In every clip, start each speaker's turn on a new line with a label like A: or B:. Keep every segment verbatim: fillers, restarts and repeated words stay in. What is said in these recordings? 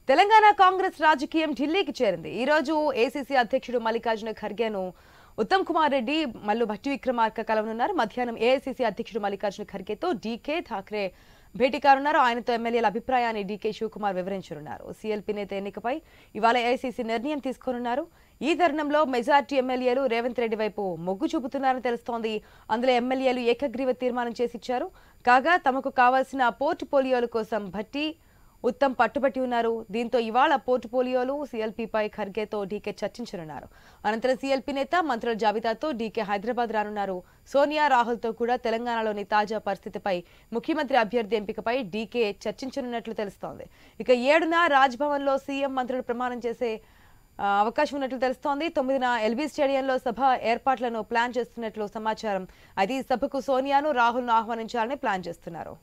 A: తెలంగాణ కాంగ్రెస్ రాజకీయం ఢిల్లీకి చేరింది. ఈ రోజు ఏసీసీ అధ్యక్షుడు మల్లికార్జున ఖర్గేను ఉత్తమ్ కుమార్ రెడ్డి మల్లు భట్టి విక్రమార్క కలవనున్నారు. మధ్యాహ్నం ఏఐసీసీ అధ్యక్షుడు మల్లికార్జున ఖర్గేతో డీకే ఠాక్రే భేటీ కానున్నారు. ఆయనతో ఎమ్మెల్యేల అభిప్రాయాన్ని డీకే శివకుమార్ వివరించనున్నారు. సీఎల్పీ నేత ఎన్నికపై ఇవాళ ఏఐసీసీ నిర్ణయం తీసుకోనున్నారు. ఈ తరుణంలో మెజార్టీ ఎమ్మెల్యేలు రేవంత్ రెడ్డి వైపు మొగ్గు చూపుతున్నారని తెలుస్తోంది. అందులో ఎమ్మెల్యేలు ఏకగ్రీవ తీర్మానం చేసిచ్చారు. కాగా తమకు కావాల్సిన పోర్టుఫోలియోల కోసం భట్టి ఉత్తమ్ పట్టుబట్టి ఉన్నారు. దీంతో ఇవాళ పోర్టుఫోలియోలు సీఎల్పీపై ఖర్గేతో డీకే చర్చించనున్నారు. అనంతరం సీఎల్పీ నేత మంత్రుల జాబితాతో డీకే హైదరాబాద్ రానున్నారు. సోనియా రాహుల్తో కూడా తెలంగాణలోని తాజా పరిస్థితిపై, ముఖ్యమంత్రి అభ్యర్థి ఎంపికపై డీకే చర్చించనున్నట్లు తెలుస్తోంది. ఇక ఏడున రాజ్భవన్లో సీఎం మంత్రులు ప్రమాణం చేసే అవకాశం ఉన్నట్లు తెలుస్తోంది. తొమ్మిదిన ఎల్బీ స్టేడియంలో సభ ఏర్పాట్లను ప్లాన్ చేస్తున్నట్లు సమాచారం. అయితే ఈ సభకు సోనియాను రాహుల్ను ఆహ్వానించాలని ప్లాన్ చేస్తున్నారు.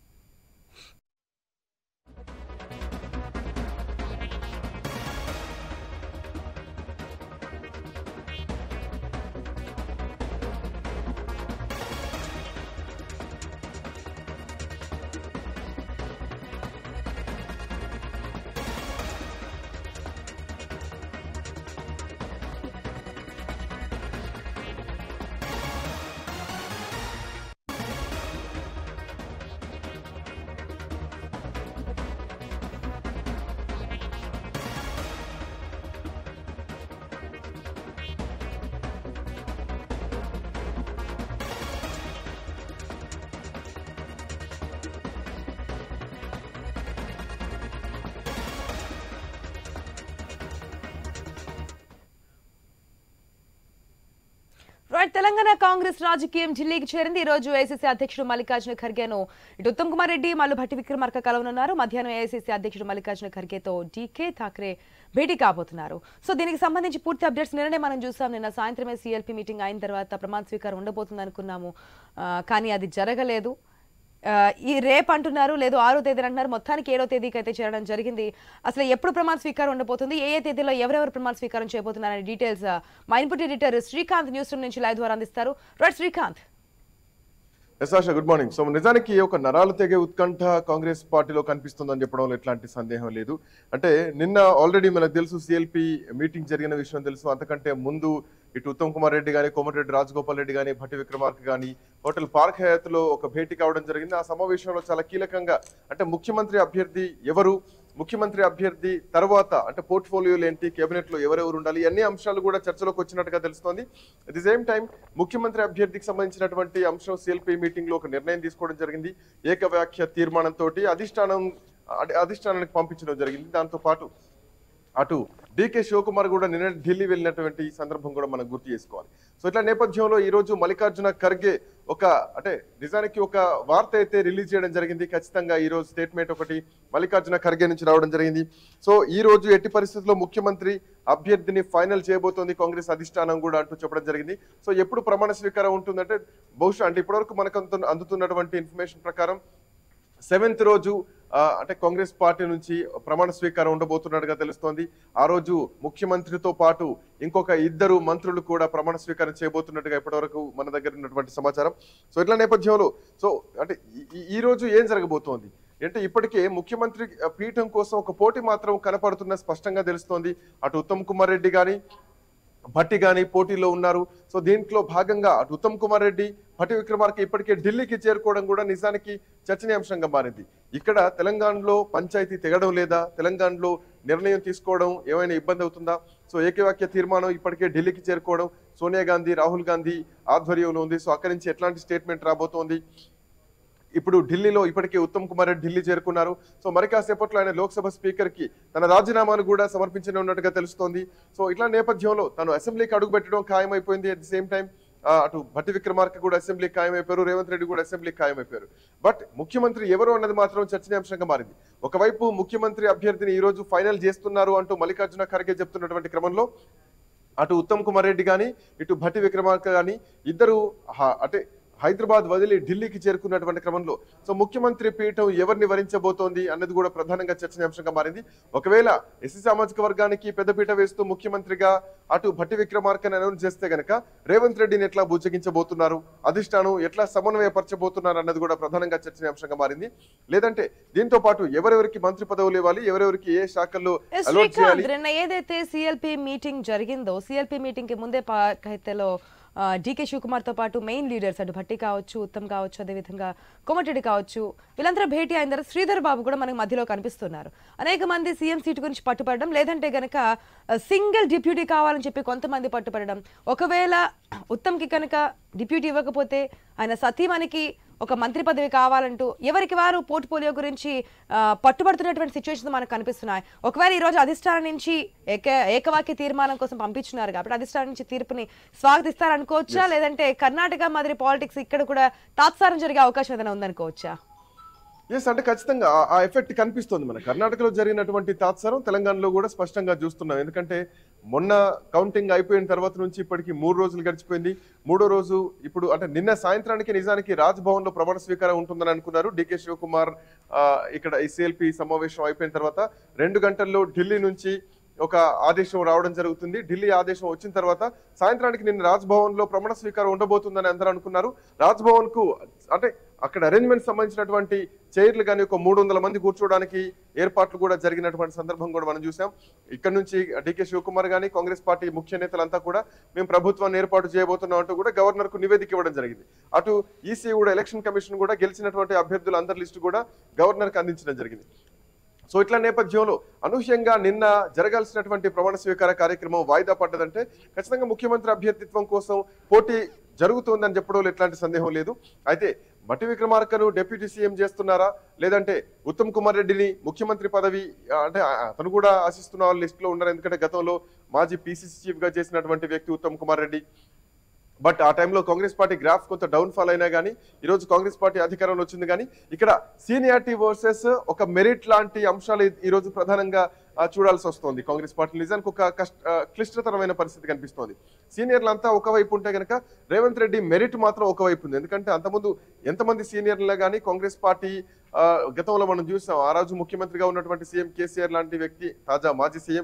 A: రైట్, తెలంగాణ కాంగ్రెస్ రాజకీయం ఢిల్లీకి చేరింది. ఈ రోజు ఏఐసీసీ అధ్యక్షుడు మల్లికార్జున ఖర్గేను ఇటు ఉత్తమ్ కుమార్ రెడ్డి మల్లు భట్టి విక్రమార్క కలవనున్నారు. మధ్యాహ్నం ఏఐసీసీ అధ్యక్షుడు మల్లికార్జున ఖర్గేతో డీకే ఠాక్రే భేటీ కాబోతున్నారు. సో దీనికి సంబంధించి పూర్తి అప్డేట్స్ నిన్ననే మనం చూసాం. నిన్న సాయంత్రమే సీఎల్పీ మీటింగ్ అయిన తర్వాత ప్రమాణ స్వీకారం ఉండబోతుంది అనుకున్నాము, కానీ అది జరగలేదు. ఈ రేపు అంటున్నారు, లేదు ఆరో తేదీ అంటున్నారు. మొత్తానికి ఏడో తేదీకి అయితే చేరడం జరిగింది. అసలు ఎప్పుడు ప్రమాణ స్వీకారం ఉండబోతుంది, ఏ ఏ తేదీలో ఎవరెవరు ప్రమాణ స్వీకారం చేయబోతున్నారనే డీటెయిల్స్ మా input editor Srikanth news room నుంచి లైవ్ ద్వారా అందిస్తారు. Right Srikanth.
B: Yes Asha, good morning. So నిజానికి ఒక నరాలు తెగే ఉత్కంఠ కాంగ్రెస్ పార్టీలో కనిపిస్తుందని చెప్పడంలో ఎట్లాంటి సందేహం లేదు. అంటే నిన్న ఆల్రెడీ మనకు తెలుసు సీఎల్పీ మీటింగ్ జరిగిన విషయం తెలుసు. అంతకంటే ముందు ఇటు ఉత్తమ్ కుమార్ రెడ్డి కానీ, కోమటిరెడ్డి రాజగోపాల్ రెడ్డి కానీ, భట్టి విక్రమార్క కానీ హోటల్ పార్క్ హయాత్ లో ఒక భేటీ కావడం జరిగింది. ఆ సమావేశంలో చాలా కీలకంగా అంటే ముఖ్యమంత్రి అభ్యర్థి ఎవరు, ముఖ్యమంత్రి అభ్యర్థి తర్వాత అంటే పోర్ట్ఫోలియోలు ఏంటి, కేబినెట్ లో ఎవరెవరు ఉండాలి, అన్ని అంశాలు కూడా చర్చలోకి వచ్చినట్టుగా తెలుస్తోంది. అట్ ది సేమ్ టైం ముఖ్యమంత్రి అభ్యర్థికి సంబంధించినటువంటి అంశం సీఎల్పీ మీటింగ్ లో ఒక నిర్ణయం తీసుకోవడం జరిగింది. ఏకవాక్య తీర్మానంతో అధిష్టానం అధిష్టానానికి పంపించడం జరిగింది. దాంతో పాటు అటు డీకే శివకుమార్ కూడా నిన్న ఢిల్లీ వెళ్ళినటువంటి సందర్భం కూడా మనం గుర్తు చేసుకోవాలి. సో ఇట్లా నేపథ్యంలో ఈ రోజు మల్లికార్జున ఖర్గే ఒక అంటే నిజానికి ఒక వార్త అయితే రిలీజ్ చేయడం జరిగింది. ఖచ్చితంగా ఈ రోజు స్టేట్మెంట్ ఒకటి మల్లికార్జున ఖర్గే నుంచి రావడం జరిగింది. సో ఈ రోజు ఎట్టి పరిస్థితుల్లో ముఖ్యమంత్రి అభ్యర్థిని ఫైనల్ చేయబోతోంది కాంగ్రెస్ అధిష్టానం కూడా అంటూ చెప్పడం జరిగింది. సో ఎప్పుడు ప్రమాణ స్వీకారం ఉంటుందంటే బహుశా అంటే ఇప్పటివరకు మనకు అందుతున్నటువంటి ఇన్ఫర్మేషన్ ప్రకారం సెవెంత్ రోజు అంటే కాంగ్రెస్ పార్టీ నుంచి ప్రమాణ స్వీకారం ఉండబోతున్నట్టుగా తెలుస్తోంది. ఆ రోజు ముఖ్యమంత్రితో పాటు ఇంకొక ఇద్దరు మంత్రులు కూడా ప్రమాణ స్వీకారం చేయబోతున్నట్టుగా ఇప్పటివరకు మన దగ్గర ఉన్నటువంటి సమాచారం. సో ఇట్లా నేపథ్యంలో సో అంటే ఈ రోజు ఏం జరగబోతోంది అంటే ఇప్పటికే ముఖ్యమంత్రి పీఠం కోసం ఒక పోటీ మాత్రం కనపడుతున్న స్పష్టంగా తెలుస్తోంది. అటు ఉత్తమ్ కుమార్ రెడ్డి కానీ, భట్టి గాని పోటీలో ఉన్నారు. సో దీంట్లో భాగంగా అటు ఉత్తమ్ కుమార్ రెడ్డి, భట్టి విక్రమార్క ఇప్పటికే ఢిల్లీకి చేరుకోవడం కూడా నిజానికి చర్చనీయాంశంగా మారింది. ఇక్కడ తెలంగాణలో పంచాయతీ తెగడం లేదా, తెలంగాణలో నిర్ణయం తీసుకోవడం ఏమైనా ఇబ్బంది అవుతుందా? సో ఏకవాక్య తీర్మానం ఇప్పటికే ఢిల్లీకి చేరుకోవడం సోనియా గాంధీ, రాహుల్ గాంధీ ఆధ్వర్యంలో ఉంది. సో అక్కడి నుంచి ఎట్లాంటి స్టేట్మెంట్ రాబోతోంది? ఇప్పుడు ఢిల్లీలో ఇప్పటికే ఉత్తమ్ కుమార్ రెడ్డి ఢిల్లీ చేరుకున్నారు. సో మరి కాసేపట్లో ఆయన లోక్సభ స్పీకర్ కి తన రాజీనామాను కూడా సమర్పించనున్నట్టుగా తెలుస్తోంది. సో ఇట్లా నేపథ్యంలో తను అసెంబ్లీకి అడుగు పెట్టడం ఖాయమైపోయింది. అట్ ది సేమ్ టైం అటు భట్టి విక్రమార్క కూడా అసెంబ్లీకి ఖాయమైపోయారు, రేవంత్ రెడ్డి కూడా అసెంబ్లీకి ఖాయమైపోయారు. బట్ ముఖ్యమంత్రి ఎవరు అన్నది మాత్రం చర్చనీయాంశంగా మారింది. ఒకవైపు ముఖ్యమంత్రి అభ్యర్థిని ఈ రోజు ఫైనల్ చేస్తున్నారు అంటూ మల్లికార్జున ఖర్గే చెప్తున్నటువంటి క్రమంలో అటు ఉత్తమ్ కుమార్ రెడ్డి కానీ, ఇటు భట్టి విక్రమార్క కానీ ఇద్దరు అంటే హైదరాబాద్ వదిలి ఢిల్లీకి చేరుకున్నటువంటి క్రమంలో సో ముఖ్యమంత్రి పీఠం ఎవరిని వరించబోతోంది అన్నది కూడా ప్రధానంగా చర్చనీయాంశంగా మారింది. ఒకవేళ ఎస్సీ సామాజిక వర్గానికి పెద్దపీట వేస్తూ ముఖ్యమంత్రిగా అటు భట్టి విక్రమార్కని అనౌన్స్ చేస్తే గనక రేవంత్ రెడ్డిని ఎట్లా బుజ్జగించబోతున్నారు, అధిష్టానం ఎట్లా సమన్వయపరచబోతున్నారు అన్నది కూడా ప్రధానంగా చర్చనీయాంశంగా మారింది. లేదంటే దీంతో పాటు ఎవరెవరికి మంత్రి పదవులు ఇవ్వాలి, ఎవరెవరికి ఏ శాఖల్లో అలౌట్ చేయాలి.
A: ఏదైతే సిఎల్పి మీటింగ్ జరిగిందో సిఎల్పి మీటింగ్ కి ముందే పార్కైతేలో డీకే శివకుమార్ తో పాటు మెయిన్ లీడర్స్ అటు భట్టి కావచ్చు, ఉత్తమ్ కావచ్చు, అదేవిధంగా కోమటిరెడ్డి కావచ్చు, వీళ్ళందరూ భేటీ అయిన తర్వాత శ్రీధర్ బాబు కూడా మనకు మధ్యలో కనిపిస్తున్నారు. అనేక మంది సీఎం సీటు గురించి పట్టుపడడం, లేదంటే గనక సింగిల్ డిప్యూటీ కావాలని చెప్పి కొంతమంది పట్టుపడడం, ఒకవేళ ఉత్తమ్కి కనుక డిప్యూటీ ఇవ్వకపోతే ఆయన సతీమణికి ఒక మంత్రి పదవి కావాలంటూ ఎవరికి వారు పోర్ట్ఫోలియో గురించి పట్టుబడుతున్నటువంటి సిచ్యువేషన్స్ మనకు కనిపిస్తున్నాయి. ఒకవేళ ఈ రోజు అధిష్టానం నుంచి ఏక ఏకవాక్య తీర్మానం కోసం పంపించున్నారు కాబట్టి అధిష్టానం నుంచి తీర్పుని స్వాగతిస్తారనుకోవచ్చా, లేదంటే కర్ణాటక మాదిరి పాలిటిక్స్ ఇక్కడ కూడా తాత్సారం జరిగే అవకాశం ఏదైనా ఉందనుకోవచ్చా?
B: ఎస్, అంటే ఖచ్చితంగా ఆ ఎఫెక్ట్ కనిపిస్తుంది. మన కర్ణాటకలో జరిగినటువంటి తాత్సారం తెలంగాణలో కూడా స్పష్టంగా చూస్తున్నాం. ఎందుకంటే మొన్న కౌంటింగ్ అయిపోయిన తర్వాత నుంచి ఇప్పటికి మూడు రోజులు గడిచిపోయింది. మూడో రోజు ఇప్పుడు అంటే నిన్న సాయంత్రానికి నిజానికి రాజ్భవన్ లో ప్రమాణ స్వీకారం ఉంటుందని అనుకున్నారు. డీకే శివకుమార్ ఇక్కడ ఈ సిఎల్పి సమావేశం అయిపోయిన తర్వాత రెండు గంటల్లో ఢిల్లీ నుంచి ఒక ఆదేశం రావడం జరుగుతుంది. ఢిల్లీ ఆదేశం వచ్చిన తర్వాత సాయంత్రానికి నిన్న రాజ్భవన్ లో ప్రమాణ స్వీకారం ఉండబోతుందని అందరూ అనుకున్నారు. రాజ్భవన్ కు అంటే అక్కడ అరేంజ్మెంట్ సంబంధించినటువంటి చైర్లు కానీ ఒక మూడు వందల మంది కూర్చోవడానికి ఏర్పాట్లు కూడా జరిగినటువంటి సందర్భం కూడా మనం చూసాం. ఇక్కడ నుంచి డీకే శివకుమార్ కానీ కాంగ్రెస్ పార్టీ ముఖ్య నేతలంతా కూడా మేము ప్రభుత్వాన్ని ఏర్పాటు చేయబోతున్నాం అంటూ కూడా గవర్నర్ కు నివేదిక ఇవ్వడం జరిగింది. అటు ఈసీ కూడా ఎలక్షన్ కమిషన్ కూడా గెలిచినటువంటి అభ్యర్థుల అందరి లిస్టు కూడా గవర్నర్ కు అందించడం జరిగింది. సో ఇట్లా నేపథ్యంలో అనూహ్యంగా నిన్న జరగాల్సినటువంటి ప్రమాణ స్వీకార కార్యక్రమం వాయిదా పడ్డదంటే ఖచ్చితంగా ముఖ్యమంత్రి అభ్యర్థిత్వం కోసం పోటీ జరుగుతోందని చెప్పడంలో ఎట్లాంటి సందేహం లేదు. అయితే భట్టి విక్రమార్కను డిప్యూటీ సీఎం చేస్తున్నారా, లేదంటే ఉత్తమ్ కుమార్ రెడ్డిని ముఖ్యమంత్రి పదవి అంటే అతను కూడా ఆశిస్తున్న వాళ్ళ లిస్ట్ లో ఉన్నారు. ఎందుకంటే గతంలో మాజీ పీసీసీ చీఫ్ గా చేసినటువంటి వ్యక్తి ఉత్తమ్ కుమార్ రెడ్డి. బట్ ఆ టైంలో కాంగ్రెస్ పార్టీ గ్రాఫ్ కొంత డౌన్ ఫాల్ అయినా కానీ ఈరోజు కాంగ్రెస్ పార్టీ అధికారంలో వచ్చింది. కానీ ఇక్కడ సీనియారిటీ వర్సెస్ ఒక మెరిట్ లాంటి అంశాలు ఈరోజు ప్రధానంగా చూడాల్సి వస్తుంది. కాంగ్రెస్ పార్టీ నిజానికి ఒక కష్ట క్లిష్టతరమైన పరిస్థితి కనిపిస్తోంది. సీనియర్లంతా ఒకవైపు ఉంటే కనుక రేవంత్ రెడ్డి మెరిట్ మాత్రం ఒకవైపు ఉంది. ఎందుకంటే అంతకుముందు ఎంతమంది సీనియర్లే కానీ కాంగ్రెస్ పార్టీ గతంలో మనం చూసాం. ఆ రోజు ముఖ్యమంత్రిగా ఉన్నటువంటి సీఎం కేసీఆర్ లాంటి వ్యక్తి, తాజా మాజీ సీఎం,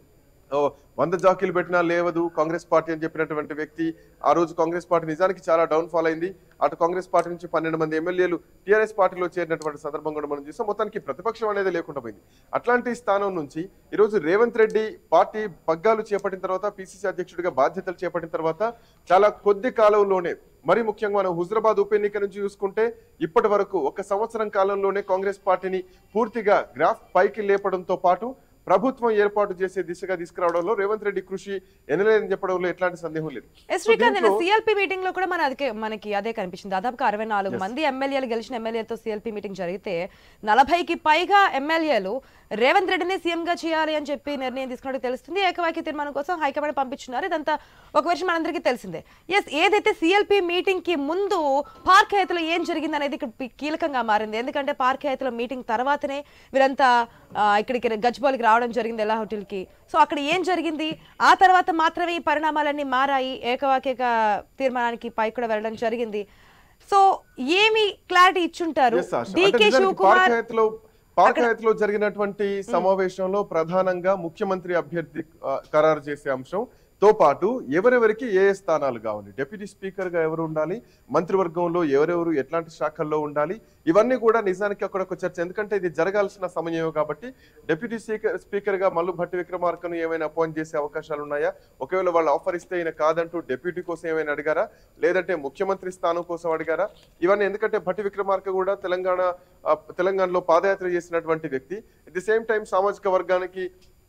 B: వంద జాకీలు పెట్టినా లేవదు కాంగ్రెస్ పార్టీ అని చెప్పినటువంటి వ్యక్తి. ఆ రోజు కాంగ్రెస్ పార్టీ నిజానికి చాలా డౌన్ ఫాల్ అయింది. అటు కాంగ్రెస్ పార్టీ నుంచి పన్నెండు మంది ఎమ్మెల్యేలు టీఆర్ఎస్ పార్టీలో చేరినటువంటి సందర్భం కూడా మనం చూసాం. మొత్తానికి ప్రతిపక్షం అనేది లేకుండా పోయింది. అట్లాంటి స్థానం నుంచి ఈరోజు రేవంత్ రెడ్డి పార్టీ పగ్గాలు చేపట్టిన తర్వాత, పిసిసి అధ్యక్షుడిగా బాధ్యతలు చేపట్టిన తర్వాత చాలా కొద్ది కాలంలోనే, మరి ముఖ్యంగా మనం హుజరాబాద్ ఉప ఎన్నిక నుంచి చూసుకుంటే ఇప్పటి వరకు ఒక సంవత్సరం కాలంలోనే కాంగ్రెస్ పార్టీని పూర్తిగా గ్రాఫ్ పైకి లేపడంతో పాటు ప్రభుత్వం ఏర్పాటు చేసే దిశగా తీసుకురావడంలో రేవంత్ రెడ్డి కృషి ఎనలేదని చెప్పడంలో ఎట్లాంటి సందేహం లేదు.
A: సిఎల్పి మీటింగ్ లో కూడా మన అదే మనకి అదే కనిపించింది. దాదాపుగా అరవై నాలుగు మంది ఎమ్మెల్యేలు గెలిచిన ఎమ్మెల్యేలతో సిఎల్పి మీటింగ్ జరిగితే నలభైకి పైగా ఎమ్మెల్యేలు రేవంత్ రెడ్డిని సీఎం గా చేయాలి అని చెప్పి నిర్ణయం తీసుకున్నట్టు తెలుస్తుంది. ఏకవాక్య తీర్మానం కోసం హైకమాండ్ పంపించున్నారు. ఇదంతా ఒక విషయం మనందరికీ తెలిసిందే. ఎస్, ఏదైతే సిఎల్పి మీటింగ్ కి ముందు పార్క్ హైతలో ఏం జరిగింది అనేది ఇక్కడ కీలకంగా మారింది. ఎందుకంటే పార్క్ హైతలో మీటింగ్ తర్వాతనే వీరంతా ఇక్కడికి గజ్బౌలికి రావడం జరిగింది, ఎలా హోటల్ కి. సో అక్కడ ఏం జరిగింది, ఆ తర్వాత మాత్రమే ఈ పరిణామాలన్నీ మారాయి. ఏకవాక్య తీర్మానానికి పై కూడా వెళ్ళడం జరిగింది. సో ఏమి క్లారిటీ ఇచ్చుంటారు డీకే శివకుమార్?
B: పార్కైత్లో జరిగినటువంటి సమావేశంలో ప్రధానంగా ముఖ్యమంత్రి అభ్యర్థి ఖరారు చేసే అంశం తో పాటు ఎవరెవరికి ఏ స్థానాలు కావాలి, డిప్యూటీ స్పీకర్ గా ఎవరు ఉండాలి, మంత్రివర్గంలో ఎవరెవరు ఎట్లాంటి శాఖల్లో ఉండాలి, ఇవన్నీ కూడా నిజానికి అక్కడ ఒక చర్చ. ఎందుకంటే ఇది జరగాల్సిన సమయం కాబట్టి డిప్యూటీ స్పీకర్ స్పీకర్ గా మల్లు భట్టి విక్రమార్కను ఏమైనా అపాయింట్ చేసే అవకాశాలు ఉన్నాయా, ఒకవేళ వాళ్ళు ఆఫర్ ఇస్తే ఈయన కాదంటూ డిప్యూటీ కోసం ఏమైనా అడిగారా, లేదంటే ముఖ్యమంత్రి స్థానం కోసం అడిగారా, ఇవన్నీ. ఎందుకంటే భట్టి విక్రమార్క కూడా తెలంగాణ తెలంగాణలో పాదయాత్ర చేసినటువంటి వ్యక్తి, ఎట్ ది సేమ్ టైం సామాజిక వర్గానికి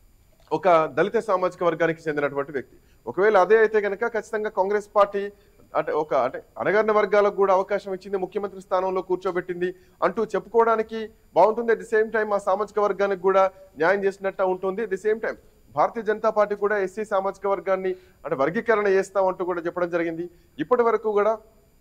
B: ఒక దళిత సామాజిక వర్గానికి చెందినటువంటి వ్యక్తి. ఒకవేళ అదే అయితే కనుక ఖచ్చితంగా కాంగ్రెస్ పార్టీ అంటే ఒక అంటే అణగారిన వర్గాలకు కూడా అవకాశం ఇచ్చింది, ముఖ్యమంత్రి స్థానంలో కూర్చోబెట్టింది అంటూ చెప్పుకోవడానికి బాగుంటుంది. అట్ ది సేమ్ టైం ఆ సామాజిక వర్గానికి కూడా న్యాయం చేసినట్టు ఉంటుంది. At the same time Bharatiya Janata party కూడా ఎస్సీ సామాజిక వర్గాన్ని అంటే వర్గీకరణ చేస్తామంటూ కూడా చెప్పడం జరిగింది. ఇప్పటి వరకు కూడా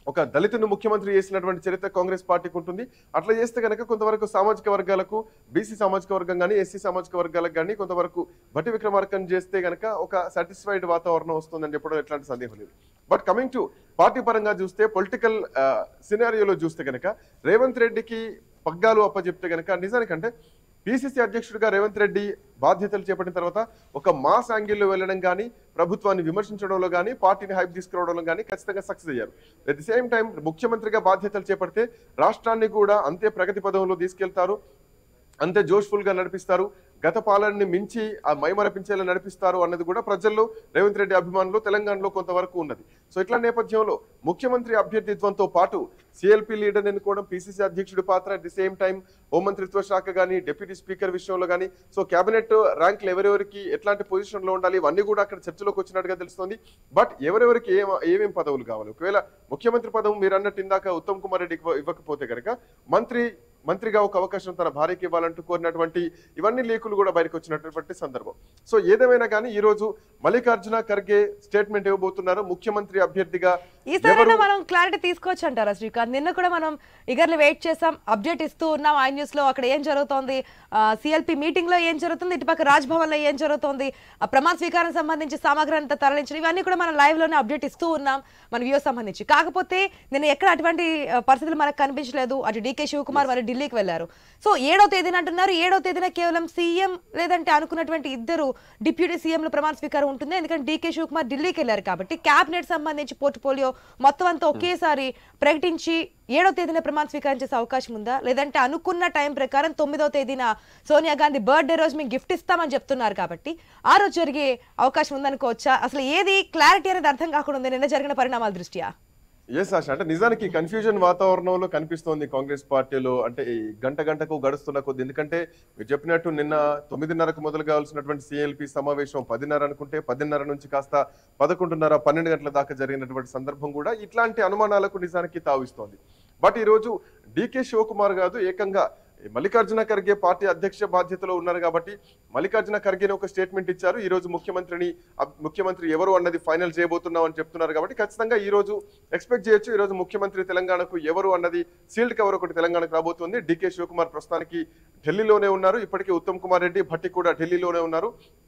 B: ఒక దళితుని ముఖ్యమంత్రి చేసినటువంటి చరిత్ర కాంగ్రెస్ పార్టీకి ఉంటుంది. అట్లా చేస్తే కనుక కొంతవరకు సామాజిక వర్గాలకు, బీసీ సామాజిక వర్గం కానీ, ఎస్సీ సామాజిక వర్గాలకు కానీ కొంతవరకు భట్టి విక్రమార్కను చేస్తే కనుక ఒక సాటిస్ఫైడ్ వాతావరణం వస్తుందని చెప్పడం ఎట్లాంటి సందేహం లేదు. బట్ కమింగ్ టు పార్టీ పరంగా చూస్తే, పొలిటికల్ సినారియోలో చూస్తే కనుక రేవంత్ రెడ్డికి పగ్గాలు అప్పచెప్తే కనుక నిజానికంటే పిసిసి అధ్యక్షుడిగా రేవంత్ రెడ్డి బాధ్యతలు చేపట్టిన తర్వాత ఒక మాస్ యాంగిల్లో వెళ్ళడం కానీ, ప్రభుత్వాన్ని విమర్శించడంలో కానీ, పార్టీని హైప్ తీసుకురావడంలో కానీ ఖచ్చితంగా సక్సెస్ అయ్యారు. అట్ ది సేమ్ టైం ముఖ్యమంత్రిగా బాధ్యతలు చేపడితే రాష్ట్రాన్ని కూడా అంతే ప్రగతి పదంలో తీసుకెళ్తారు, అంతే జోష్ఫుల్ గా నడిపిస్తారు, గత పాలనని మించి ఆ మైమరపించేలా నడిపిస్తారు అన్నది కూడా ప్రజల్లో రేవంత్ రెడ్డి అభిమానులు తెలంగాణలో కొంతవరకు ఉన్నది. సో ఇట్లా నేపథ్యంలో ముఖ్యమంత్రి అభ్యర్థిత్వంతో పాటు సిఎల్పి లీడర్ ఎన్నుకోవడం, పిసిసి అధ్యక్షుడి పాత్ర, అట్ ది సేమ్ టైం హోంమంత్రిత్వ శాఖ కానీ, డిప్యూటీ స్పీకర్ విషయంలో కానీ, సో కేబినెట్ ర్యాంకులు ఎవరెవరికి ఎట్లాంటి పొజిషన్ లో ఉండాలి ఇవన్నీ కూడా అక్కడ చర్చలోకి వచ్చినట్టుగా తెలుస్తుంది. బట్ ఎవరెవరికి ఏం ఏమేం పదవులు కావాలి, ఒకవేళ ముఖ్యమంత్రి పదవి మీరు అన్నట్టు ఇందాక ఉత్తమ్ కుమార్ రెడ్డికి ఇవ్వకపోతే కనుక మంత్రి మంత్రిగా ఒక అవకాశం తన భార్యకి ఇవ్వాలంటూ కోరినటువంటి ఇవన్నీ లీకులు కూడా బయటకు వచ్చినటువంటి సందర్భం. సో ఏదేమైనా కానీ ఈ రోజు మల్లికార్జున ఖర్గే స్టేట్మెంట్ ఇవ్వబోతున్నారు ముఖ్యమంత్రి అభ్యర్థిగా.
A: ఈసారి మనం క్లారిటీ తీసుకోవచ్చు అంటారా శ్రీకాంత్? నిన్న కూడా మనం ఇగర్లు వెయిట్ చేసాం, అప్డేట్ ఇస్తూ ఉన్నాం ఐ న్యూస్ లో అక్కడ ఏం జరుగుతోంది, సిఎల్పి మీటింగ్ లో ఏం జరుగుతుంది, ఇటుపక్క రాజ్ భవన్ లో ఏం జరుగుతోంది, ఆ ప్రమాణ స్వీకారం సంబంధించి సామాగ్రి అంతా తరలించడం, ఇవన్నీ కూడా మనం లైవ్ లోనే అప్డేట్ ఇస్తూ ఉన్నాం మన వ్యూ సంబంధించి. కాకపోతే నిన్న ఎక్కడ అటువంటి పరిస్థితులు మనకు కనిపించలేదు. అటు డీకే శివకుమార్ వారు ఢిల్లీకి వెళ్లారు. సో ఏడో తేదీన అంటున్నారు, ఏడో తేదీన కేవలం సీఎం లేదంటే అనుకున్నటువంటి ఇద్దరు డిప్యూటీ సీఎంలు ప్రమాణ స్వీకారం ఉంటుంది. ఎందుకంటే డీకే శివకుమార్ ఢిల్లీకి వెళ్లారు కాబట్టి క్యాబినెట్ సంబంధించి పోర్ట్ఫోలియో మొత్తం అంతా ఒకేసారి ప్రకటించి ఏడో తేదీన ప్రమాణ స్వీకారం చేసే అవకాశం ఉందా, లేదంటే అనుకున్న టైం ప్రకారం తొమ్మిదో తేదీన సోనియా గాంధీ బర్త్డే రోజు మేము గిఫ్ట్ ఇస్తామని చెప్తున్నారు కాబట్టి ఆ రోజు జరిగే అవకాశం ఉందనుకోవచ్చా? అసలు ఏది క్లారిటీ అనేది అర్థం కాకుండా ఉంది నిన్న జరిగిన పరిణామాల దృష్ట్యా.
B: ఎస్ ఆశ, అంటే నిజానికి కన్ఫ్యూజన్ వాతావరణంలో కనిపిస్తోంది కాంగ్రెస్ పార్టీలో. అంటే ఈ గంట గంటకు గడుస్తున్న కొద్ది, ఎందుకంటే మీరు చెప్పినట్టు నిన్న తొమ్మిదిన్నరకు మొదలు కావాల్సినటువంటి సిఎల్పి సమావేశం పదిన్నర అనుకుంటే పదిన్నర నుంచి కాస్త పదకొండున్నర పన్నెండు గంటల దాకా జరిగినటువంటి సందర్భం కూడా ఇట్లాంటి అనుమానాలకు నిజానికి తావిస్తోంది. బట్ ఈ రోజు డీకే శివకుమార్ కాదు, ఏకంగా మల్లికార్జున ఖర్గే పార్టీ అధ్యక్ష బాధ్యతలో ఉన్నారు కాబట్టి మల్లికార్జున ఖర్గేని ఒక స్టేట్మెంట్ ఇచ్చారు. ఈ రోజు ముఖ్యమంత్రిని ముఖ్యమంత్రి ఎవరు అన్నది ఫైనల్ చేయబోతున్నాం అని చెప్తున్నారు కాబట్టి ఖచ్చితంగా ఈ రోజు ఎక్స్పెక్ట్ చేయొచ్చు. ఈ రోజు ముఖ్యమంత్రి తెలంగాణకు ఎవరు అన్నది సీల్డ్ కవర్ ఒకటి తెలంగాణకు రాబోతుంది. డీకే శివకుమార్ ప్రస్తుతానికి ఢిల్లీలోనే ఉన్నారు, ఇప్పటికీ ఉత్తమ్ కుమార్ రెడ్డి, భట్టి కూడా ఢిల్లీలోనే ఉన్నారు.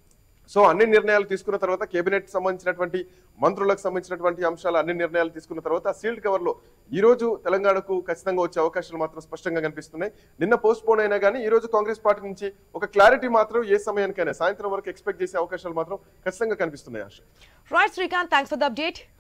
B: సో అన్ని నిర్ణయాలు తీసుకున్న తర్వాత కేబినెట్ సంబంధించినటువంటి మంత్రులకు సంబంధించినటువంటి అంశాలు అన్ని నిర్ణయాలు తీసుకున్న తర్వాత సీల్డ్ కవర్ లో ఈ రోజు తెలంగాణకు ఖచ్చితంగా వచ్చే అవకాశాలు మాత్రం స్పష్టంగా కనిపిస్తున్నాయి. నిన్న పోస్ట్ పోన్ అయినా కానీ ఈ రోజు కాంగ్రెస్ పార్టీ నుంచి ఒక క్లారిటీ మాత్రం ఏ సమయానికైనా సాయంత్రం వరకు ఎక్స్పెక్ట్ చేసే అవకాశాలు మాత్రం ఖచ్చితంగా కనిపిస్తున్నాయి. Asha.
A: Right Srikanth, thanks for the update.